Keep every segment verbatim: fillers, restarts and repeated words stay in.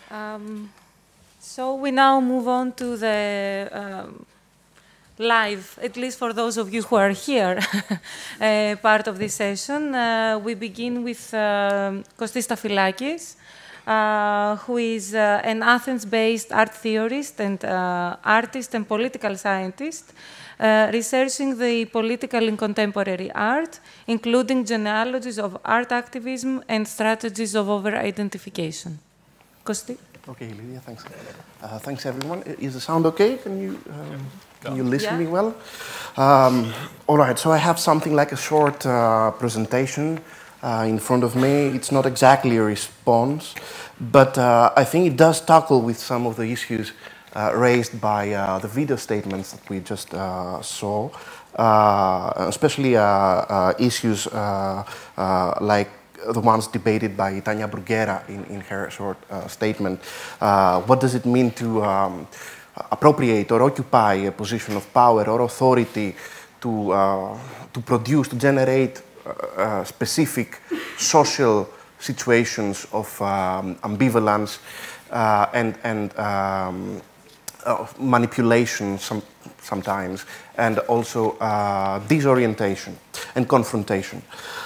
Um, so we now move on to the um, live, at least for those of you who are here, uh, part of this session. Uh, we begin with uh, Kostis Stafylakis, uh, who is uh, an Athens-based art theorist and uh, artist and political scientist, uh, researching the political in contemporary art, including genealogies of art activism and strategies of over-identification. Kosti? Okay, Lydia, thanks. Uh, thanks, everyone. Is the sound okay? Can you, um, can you listen yeah. me well? Um, all right, so I have something like a short uh, presentation uh, in front of me. It's not exactly a response, but uh, I think it does tackle with some of the issues uh, raised by uh, the video statements that we just uh, saw, uh, especially uh, uh, issues uh, uh, like the ones debated by Tanya Bruguera in, in her short uh, statement. Uh, what does it mean to um, appropriate or occupy a position of power or authority to, uh, to produce, to generate uh, uh, specific social situations of um, ambivalence uh, and, and um, uh, manipulation some, sometimes, and also uh, disorientation and confrontation.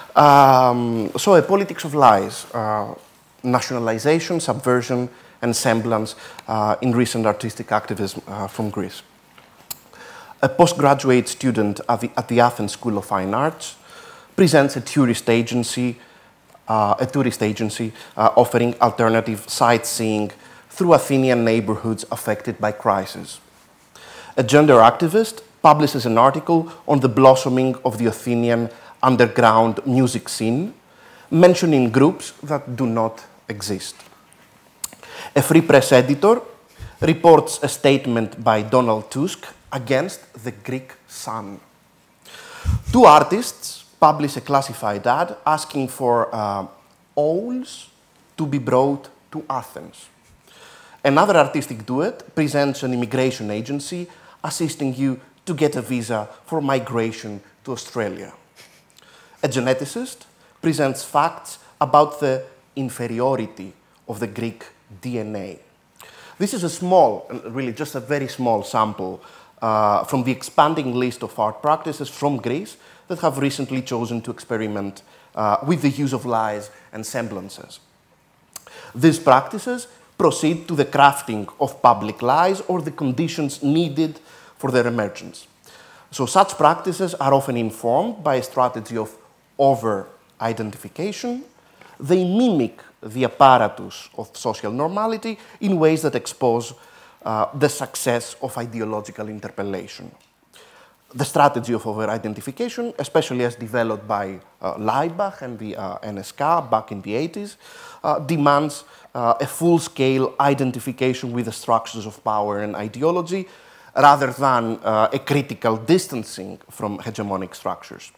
Um, so a politics of lies, uh, nationalization, subversion, and semblance uh, in recent artistic activism uh, from Greece. A postgraduate student at the, at the Athens School of Fine Arts presents a tourist agency, uh, a tourist agency uh, offering alternative sightseeing through Athenian neighborhoods affected by crisis. A gender activist publishes an article on the blossoming of the Athenian underground music scene, mentioning groups that do not exist. A Free Press editor reports a statement by Donald Tusk against the Greek sun. Two artists publish a classified ad asking for uh, owls to be brought to Athens. Another artistic duet presents an immigration agency assisting you to get a visa for migration to Australia. A geneticist presents facts about the inferiority of the Greek D N A. This is a small, really just a very small sample uh, from the expanding list of art practices from Greece that have recently chosen to experiment uh, with the use of lies and semblances. These practices proceed to the crafting of public lies or the conditions needed for their emergence. So such practices are often informed by a strategy of over-identification. They mimic the apparatus of social normality in ways that expose uh, the success of ideological interpellation. The strategy of over-identification, especially as developed by uh, Leibach and the uh, N S K back in the eighties, uh, demands uh, a full-scale identification with the structures of power and ideology, rather than uh, a critical distancing from hegemonic structures.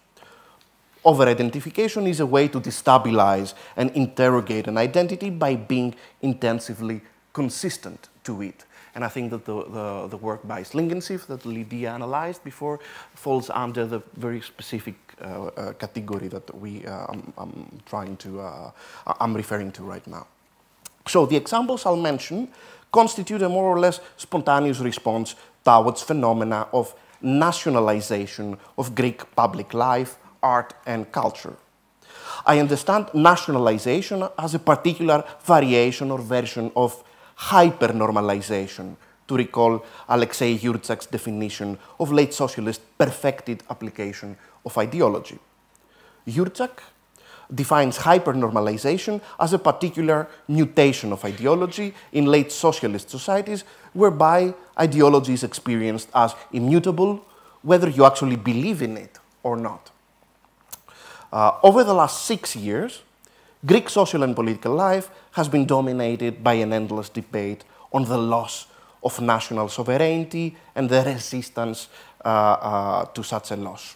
Over-identification is a way to destabilize and interrogate an identity by being intensively consistent to it. And I think that the, the, the work by Slingensief that Lydia analyzed before falls under the very specific uh, uh, category that we, uh, I'm, I'm trying to, uh, I'm referring to right now. So the examples I'll mention constitute a more or less spontaneous response towards phenomena of nationalization of Greek public life, art, and culture. I understand nationalization as a particular variation or version of hyper-normalization, to recall Alexei Yurtsak's definition of late socialist perfected application of ideology. Yurtsak defines hyper-normalization as a particular mutation of ideology in late socialist societies, whereby ideology is experienced as immutable, whether you actually believe in it or not. Uh, over the last six years, Greek social and political life has been dominated by an endless debate on the loss of national sovereignty and the resistance uh, uh, to such a loss.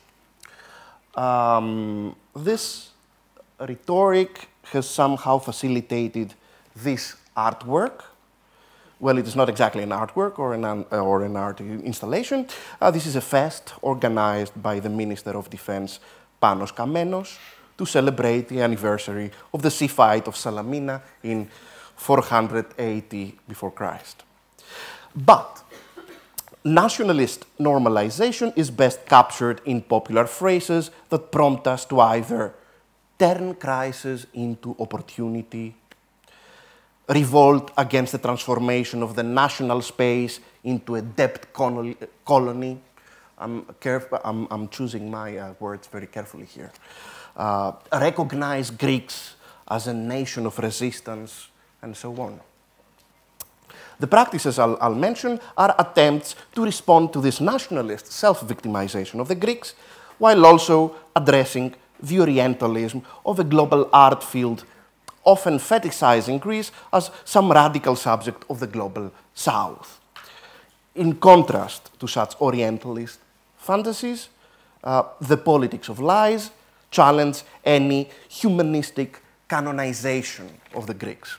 Um, this rhetoric has somehow facilitated this artwork. Well, it is not exactly an artwork or an, or an art installation. Uh, this is a fest organized by the Minister of Defense, Panos Kamenos, to celebrate the anniversary of the sea fight of Salamina in four hundred eighty before Christ. But nationalist normalization is best captured in popular phrases that prompt us to either turn crisis into opportunity, revolt against the transformation of the national space into a debt colony. I'm, caref I'm, I'm choosing my uh, words very carefully here. Uh, recognize Greeks as a nation of resistance, and so on. The practices I'll, I'll mention are attempts to respond to this nationalist self-victimization of the Greeks, while also addressing the Orientalism of a global art field, often fetishizing Greece as some radical subject of the global South. In contrast to such Orientalist fantasies, uh, the politics of lies challenge any humanistic canonization of the Greeks.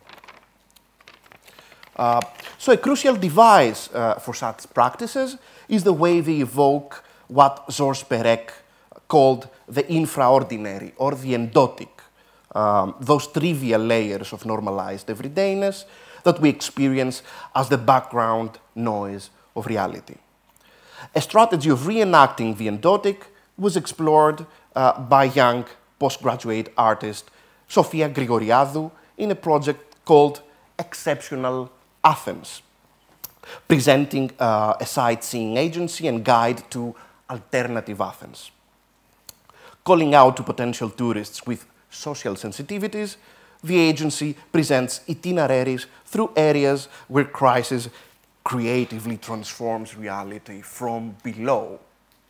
Uh, so a crucial device uh, for such practices is the way they evoke what Georges Perec called the infraordinary or the endotic, um, those trivial layers of normalized everydayness that we experience as the background noise of reality. A strategy of reenacting the endotic was explored uh, by young postgraduate artist Sofia Grigoriadou in a project called Exceptional Athens, presenting uh, a sightseeing agency and guide to alternative Athens. Calling out to potential tourists with social sensitivities, the agency presents itineraries through areas where crisis creatively transforms reality from below.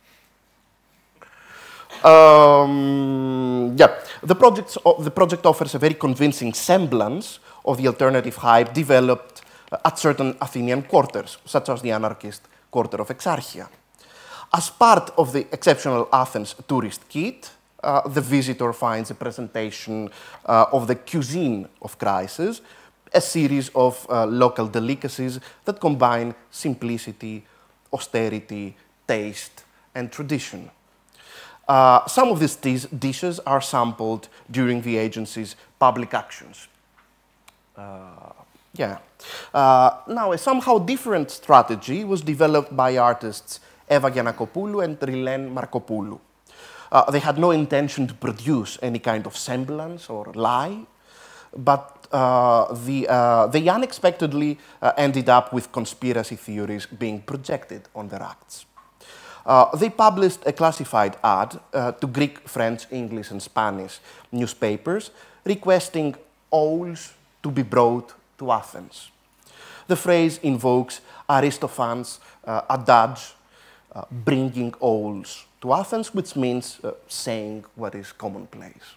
Um, yeah, the, the project offers a very convincing semblance of the alternative hype developed at certain Athenian quarters, such as the anarchist quarter of Exarchia. As part of the Exceptional Athens tourist kit, uh, the visitor finds a presentation uh, of the cuisine of crisis, a series of uh, local delicacies that combine simplicity, austerity, taste, and tradition. Uh, some of these dishes are sampled during the agency's public actions. Uh, yeah. Uh, now, a somehow different strategy was developed by artists Eva Giannakopoulou and Rilène Markopoulou. Uh, they had no intention to produce any kind of semblance or lie, but uh, the, uh, they unexpectedly uh, ended up with conspiracy theories being projected on their acts. Uh, they published a classified ad uh, to Greek, French, English, and Spanish newspapers requesting owls to be brought to Athens. The phrase invokes Aristophanes' uh, adage, uh, bringing owls to Athens, which means uh, saying what is commonplace.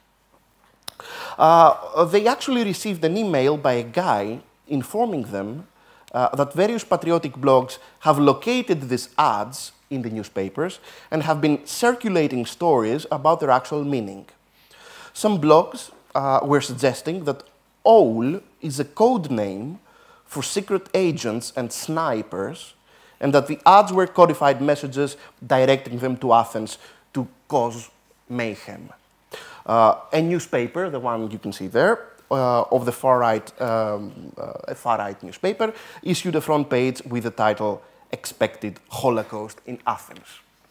Uh, they actually received an email by a guy informing them uh, that various patriotic blogs have located these ads in the newspapers and have been circulating stories about their actual meaning. Some blogs uh, were suggesting that owl is a code name for secret agents and snipers, and that the ads were codified messages directing them to Athens to cause mayhem. Uh, a newspaper, the one you can see there, uh, of the far-right, um, uh, a far-right newspaper, issued a front page with the title, Expected Holocaust in Athens.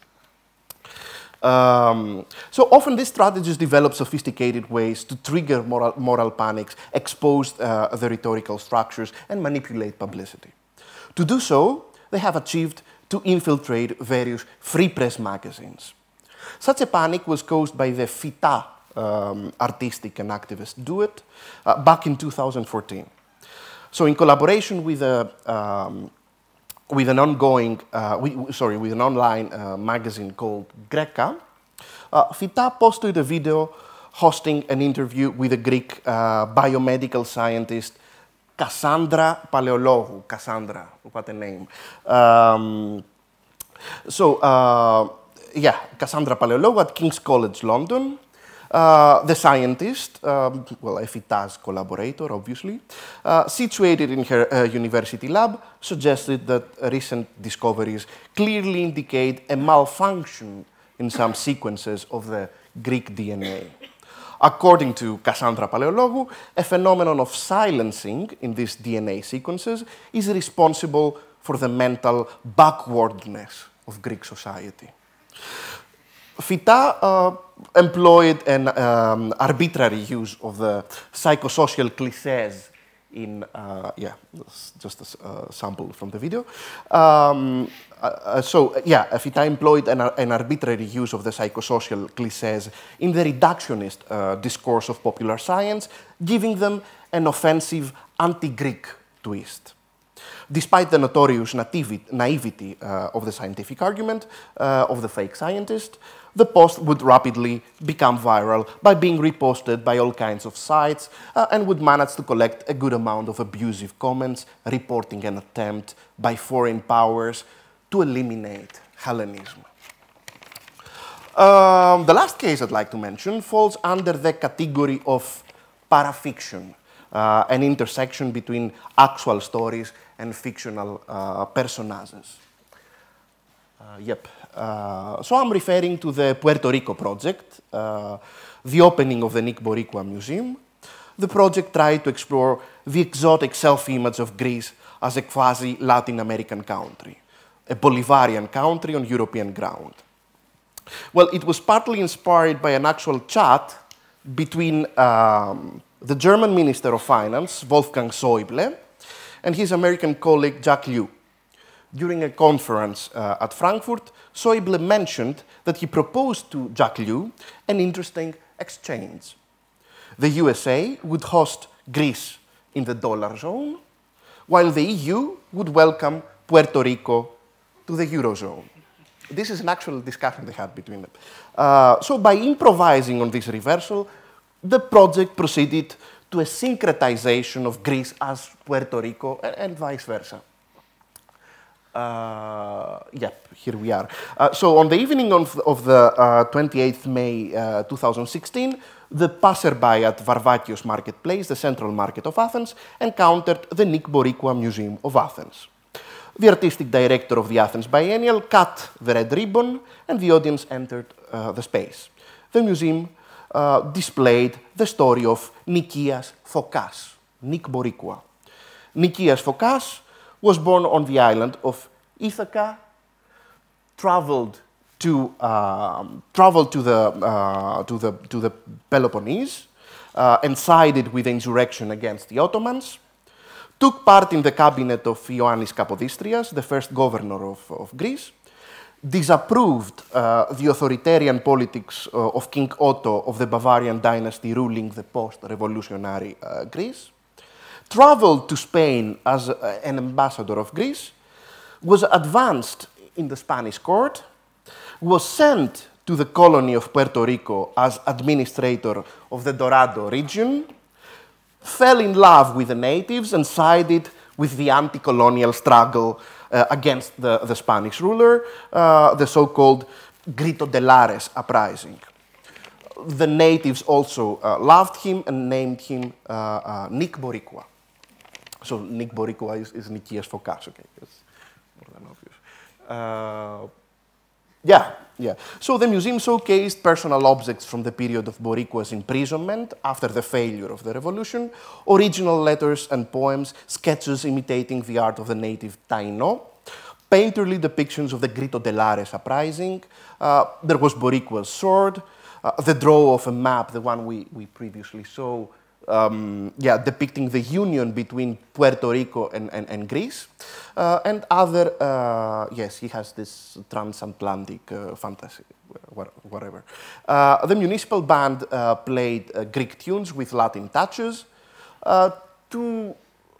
Um, so often these strategies develop sophisticated ways to trigger moral, moral panics, expose uh, the rhetorical structures, and manipulate publicity. To do so, they have achieved to infiltrate various free press magazines. Such a panic was caused by the Fita um, artistic and activist duet uh, back in two thousand fourteen. So in collaboration with a um, with an ongoing, uh, we, sorry, with an online uh, magazine called Greca, uh, Fita posted a video hosting an interview with a Greek uh, biomedical scientist, Cassandra Paleologou. Cassandra, what a name. Um, so, uh, yeah, Cassandra Paleologou at King's College London. Uh, the scientist, um, well, a Fita's collaborator, obviously, uh, situated in her uh, university lab, suggested that recent discoveries clearly indicate a malfunction in some sequences of the Greek D N A. According to Cassandra Paleologou, a phenomenon of silencing in these D N A sequences is responsible for the mental backwardness of Greek society. Fita uh, employed an um, arbitrary use of the psychosocial clichés in, uh, yeah, just a uh, sample from the video. Um, uh, so, yeah, Fita employed an, an arbitrary use of the psychosocial clichés in the reductionist uh, discourse of popular science, giving them an offensive anti-Greek twist. Despite the notorious naivety uh, of the scientific argument uh, of the fake scientist, the post would rapidly become viral by being reposted by all kinds of sites uh, and would manage to collect a good amount of abusive comments, reporting an attempt by foreign powers to eliminate Hellenism. Um, the last case I'd like to mention falls under the category of parafiction, uh, an intersection between actual stories and fictional uh, personages. Uh, yep. Uh, so I'm referring to the Puerto Rico project, uh, the opening of the Nick Boricua Museum. The project tried to explore the exotic self-image of Greece as a quasi-Latin American country, a Bolivarian country on European ground. Well, it was partly inspired by an actual chat between um, the German Minister of Finance, Wolfgang Schäuble, and his American colleague, Jacques Liu. During a conference uh, at Frankfurt, Schäuble mentioned that he proposed to Jacques Liu an interesting exchange. The U S A would host Greece in the dollar zone, while the E U would welcome Puerto Rico to the Eurozone. This is an actual discussion they had between them. Uh, so by improvising on this reversal, the project proceeded to a syncretization of Greece as Puerto Rico and, and vice versa. Uh, yep, here we are. Uh, so on the evening of, of the uh, twenty-eighth of May uh, two thousand sixteen, the passerby at Varvakios Marketplace, the central market of Athens, encountered the Nick Boricua Museum of Athens. The artistic director of the Athens Biennial cut the red ribbon and the audience entered uh, the space. The museum uh, displayed the story of Nikias Fokas, Nick Boricua. Nikias Fokas was born on the island of Ithaca, traveled to um, traveled to the uh, to the to the Peloponnese, uh, and sided with the insurrection against the Ottomans. Took part in the cabinet of Ioannis Kapodistrias, the first governor of, of Greece. Disapproved uh, the authoritarian politics uh, of King Otto of the Bavarian dynasty ruling the post-revolutionary uh, Greece. Traveled to Spain as uh, an ambassador of Greece, was advanced in the Spanish court, was sent to the colony of Puerto Rico as administrator of the Dorado region, fell in love with the natives and sided with the anti-colonial struggle uh, against the, the Spanish ruler, uh, the so-called Grito de Lares uprising. The natives also uh, loved him and named him uh, uh, Nick Boricua. So Nick Boricua is, is Nikias Fokas, okay, that's more than obvious. Uh, yeah, yeah. So the museum showcased personal objects from the period of Boricua's imprisonment after the failure of the revolution, original letters and poems, sketches imitating the art of the native Taino, painterly depictions of the Grito de Lares uprising. Uh, there was Boricua's sword, uh, the draw of a map, the one we, we previously saw, Um, yeah, depicting the union between Puerto Rico and, and, and Greece, uh, and other, uh, yes, he has this transatlantic uh, fantasy, whatever. Uh, the municipal band uh, played uh, Greek tunes with Latin touches. Uh, two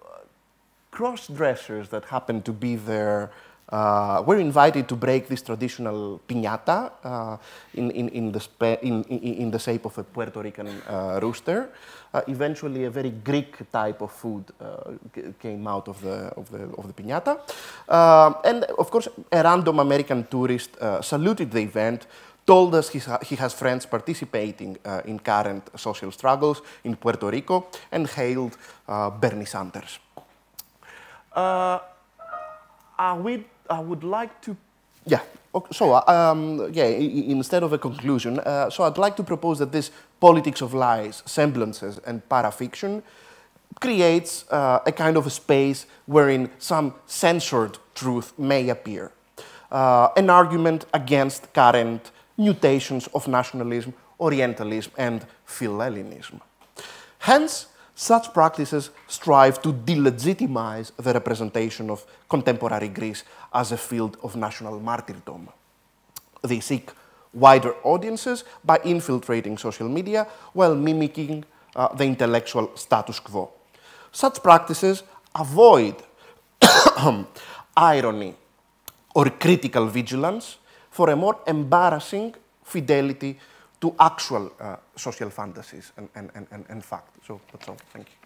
cross-dressers that happened to be there Uh, were invited to break this traditional piñata uh, in, in, in, the in, in, in the shape of a Puerto Rican uh, rooster. Uh, eventually, a very Greek type of food uh, came out of the, of the, of the piñata. Uh, and, of course, a random American tourist uh, saluted the event, told us he's, he has friends participating uh, in current social struggles in Puerto Rico, and hailed uh, Bernie Sanders. Uh, I would, I would like to Yeah. Okay, so, um, yeah, instead of a conclusion, uh, so I'd like to propose that this politics of lies, semblances, and parafiction creates uh, a kind of a space wherein some censored truth may appear. Uh, an argument against current mutations of nationalism, Orientalism, and Philhellenism. Hence, such practices strive to delegitimize the representation of contemporary Greece as a field of national martyrdom. They seek wider audiences by infiltrating social media while mimicking uh, the intellectual status quo. Such practices avoid irony or critical vigilance for a more embarrassing fidelity to actual uh, social fantasies and, and, and, and fact. So that's all. Thank you.